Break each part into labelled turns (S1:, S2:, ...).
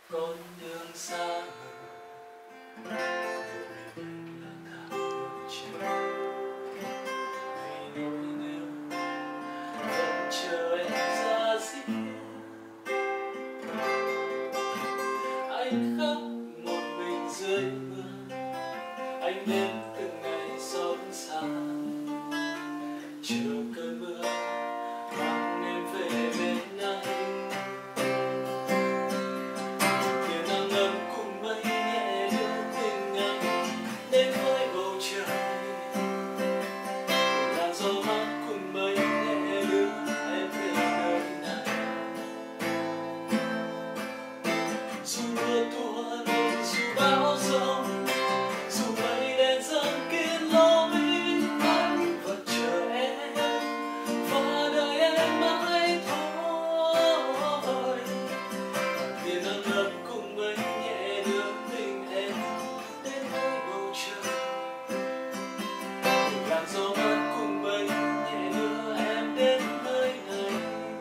S1: con đường xa một mình lang thang đường trời, vì nỗi nhớ vẫn chờ em ra riêng. Anh khóc một mình dưới mưa, anh đêm từng ngày xót xa, chờ cơn mưa mang em về bên anh. Tia nắng ấm cùng mây nhẹ đưa tình anh đến với bầu trời, làn gió mát cùng mây nhẹ đưa em về nơi này. Dù mưa tuôn dù bão giông, dù mây đen dâng kín lối, anh vẫn chờ em và đợi em mãi thôi. Tia nắng ấm cùng mây nhẹ đưa tình em đến với bầu trời, làn gió mát cùng mây nhẹ đưa em đến nơi này.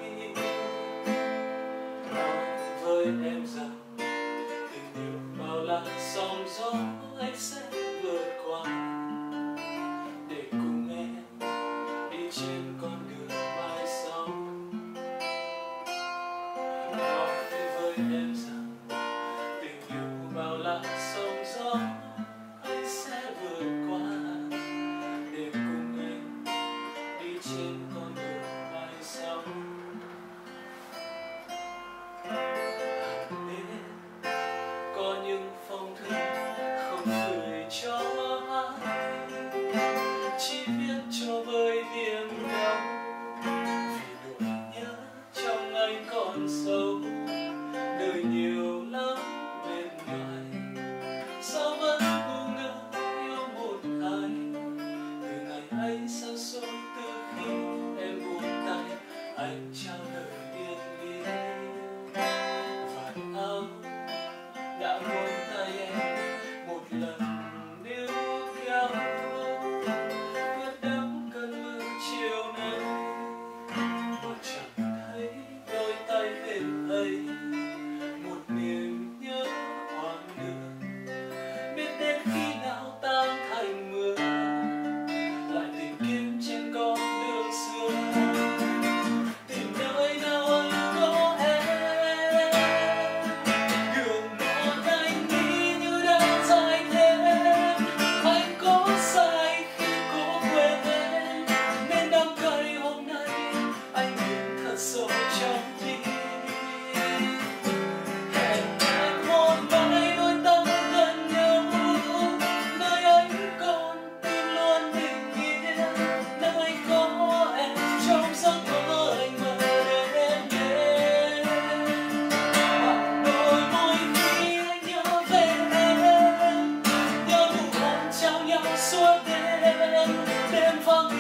S1: Nói với em rằng tình yêu bao la sóng gió anh sẽ vượt qua, để cùng em đi trên con đường mai sau. Nói với em rằng tình yêu bao la sóng gió anh sẽ vượt qua, để cùng em đi trên con đường mai sau. Hàng đêm có những phong thư không gửi cho ai, chỉ viết cho vơi niềm đau, vì nỗi nhớ trong anh còn sâu, đời nhiều lắm bên ngoài. Sao vẫn ngu ngơ yêu một ai, từ ngày ấy xa xôi, từ khi em buông tay anh trao lời biệt ly. Vạt áo đã buông tay em một lần níu kéo, ướt đẫm cơn mưa chiều nay, mà chẳng thấy đôi tay bên ấy một niềm nhớ hoang đường. Biết đến khi nào tan thành mưa, lại tìm kiếm trên con đường xưa, tìm nơi nào ấy có em. Đường mòn anh đi như đang dài thêm, anh có sai khi cố quên em, nên đắng cay hôm nay anh nhìn thật sâu trong tim. Hẹn em một vài đôi tâm gần nhau, nơi ấy còn tim luôn bình yên, nơi có em trong giấc mơ anh mơ đến em đến. Hoặc đôi môi khi anh nhớ về em, nhớ nụ hôn trao nhau suốt đêm, đêm vắng